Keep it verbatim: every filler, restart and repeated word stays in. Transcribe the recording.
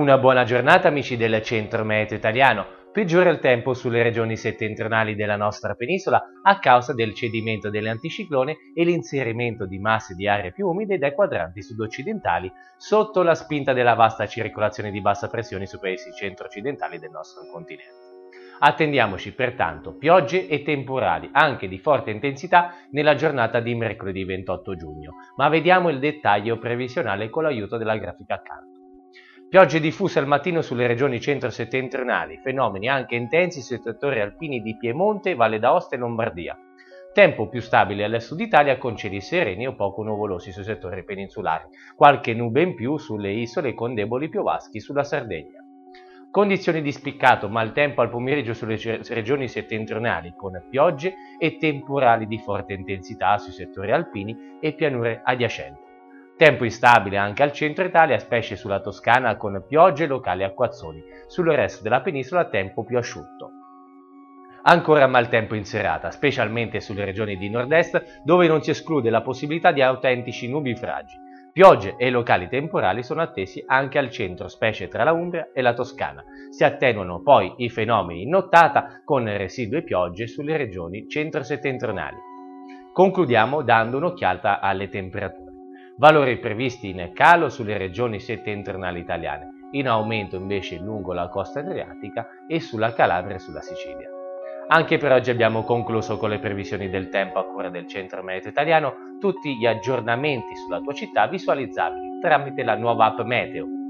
Una buona giornata amici del Centro Meteo Italiano. Peggiora il tempo sulle regioni settentrionali della nostra penisola a causa del cedimento dell'anticiclone e l'inserimento di masse di aria più umide dai quadranti sud-occidentali sotto la spinta della vasta circolazione di bassa pressione sui paesi centro-occidentali del nostro continente. Attendiamoci pertanto piogge e temporali anche di forte intensità nella giornata di mercoledì ventotto giugno, ma vediamo il dettaglio previsionale con l'aiuto della grafica accanto. Piogge diffuse al mattino sulle regioni centro-settentrionali, fenomeni anche intensi sui settori alpini di Piemonte, Valle d'Aosta e Lombardia. Tempo più stabile al sud Italia con cieli sereni o poco nuvolosi sui settori peninsulari, qualche nube in più sulle isole con deboli piovaschi sulla Sardegna. Condizioni di spiccato maltempo al pomeriggio sulle regioni settentrionali con piogge e temporali di forte intensità sui settori alpini e pianure adiacenti. Tempo instabile anche al centro Italia, specie sulla Toscana con piogge locali acquazzoni, sul resto della penisola tempo più asciutto. Ancora maltempo in serata, specialmente sulle regioni di nord-est dove non si esclude la possibilità di autentici nubifragi. Piogge e locali temporali sono attesi anche al centro, specie tra la Umbria e la Toscana. Si attenuano poi i fenomeni in nottata con residue piogge sulle regioni centro-settentrionali. Concludiamo dando un'occhiata alle temperature. Valori previsti in calo sulle regioni settentrionali italiane, in aumento invece lungo la costa adriatica e sulla Calabria e sulla Sicilia. Anche per oggi abbiamo concluso con le previsioni del tempo a cura del Centro Meteo Italiano, tutti gli aggiornamenti sulla tua città visualizzabili tramite la nuova app Meteo.